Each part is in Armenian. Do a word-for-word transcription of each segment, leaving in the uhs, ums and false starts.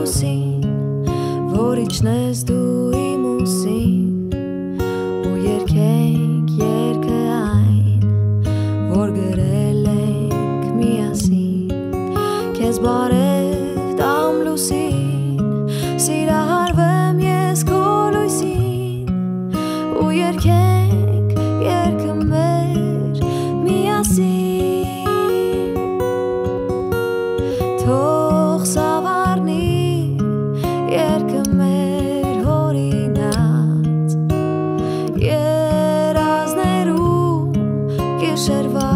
ամրուսին, որ իջնես դու իմ ուսին, ու երգենք երգը այն, որ գրել ենք միասին, քեզ բարև տամ լուսին, սիրահարվեմ ես քո լույսին, ու երգենք երգը մեր միասին. Թող սավառնի երգը մեր հորինած, երազներում գիշերվա,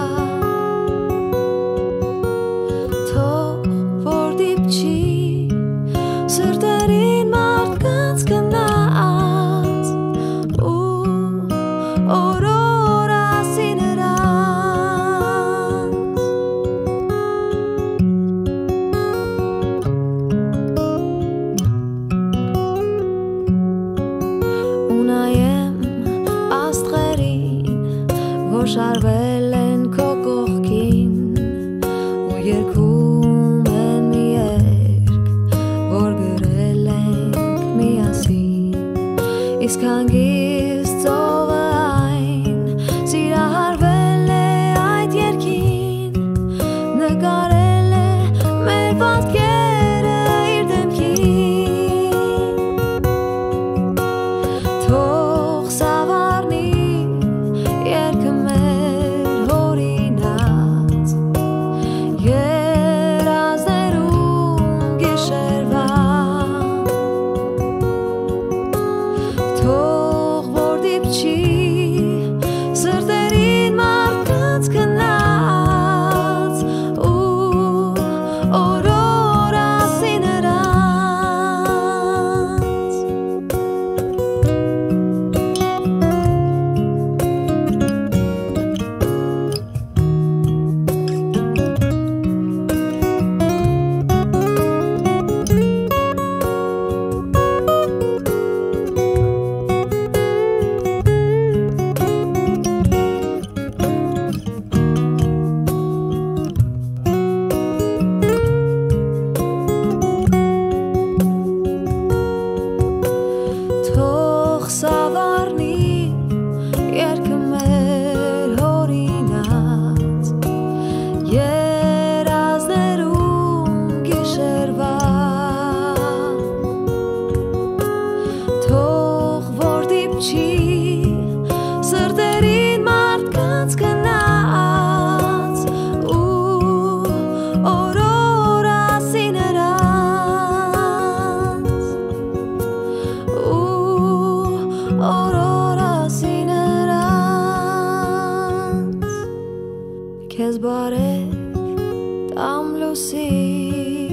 թող որ դիպչի սրտերին մարդկանց գնաց, ու օրոր ասի նրանց. Ու նայեմ աստղերին, որ շարվել են քո կողքին, ու երգում են մի երգ, որ գրել ենք միասին, իսկ հանգիստ ծովը այն սիրահարվել է այդ երգին, նկարել է մեր պատկերը իր դեմքին. Թող սավառնի երգը մեր հորինած, երազներում գիշերվա, թող որ դիպչի սրտերին մարդկանց գնաց, ու օրոր ասի նրանց. Թող սավառնի երգը մեր հորինած, երազներում գիշերվա, թող որ դիպչի սրտերին մարդկանց գնաց, ու օրոր ասի նրանց, ու օրոր ասի նրանց. Քեզ բարև տամ լուսին.